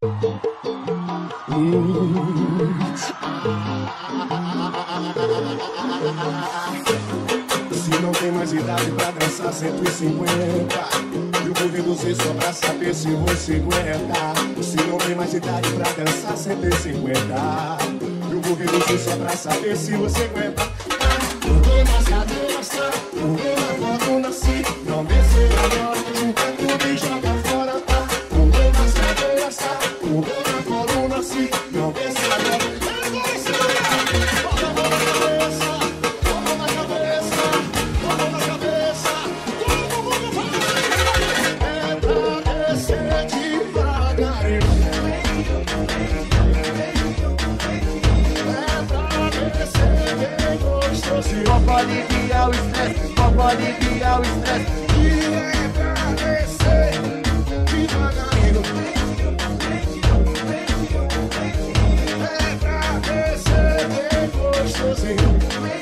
Se não tem mais idade pra dançar 150, eu vou reduzir só pra saber se você aguenta. Se não tem mais idade pra dançar 150, eu vou reduzir só pra saber se você aguenta. O meu avô nasci, não descer agora, tudo e joga fora, tá? O meu avô nasci, não descer agora. Vamos aliviar o estresse, vamos aliviar o estresse. E é pra descer devagarinho. É pra descer bem gostosinho.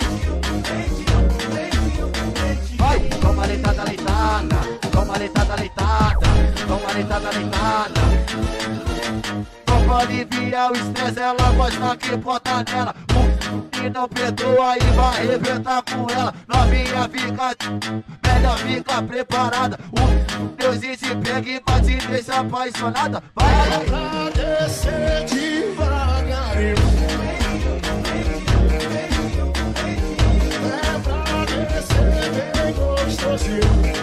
Vai, toma leitada, leitada, toma leitada, leitada, toma leitada, leitada. Vamos aliviar o estresse, ela gosta que bota nela. E não perdoa e vai arrebentar com ela. Novinha fica, melhor fica preparada. O Deusinho se pega e vai te deixar apaixonada. Vai, É pra descer devagarinho. É pra descer bem gostosinho.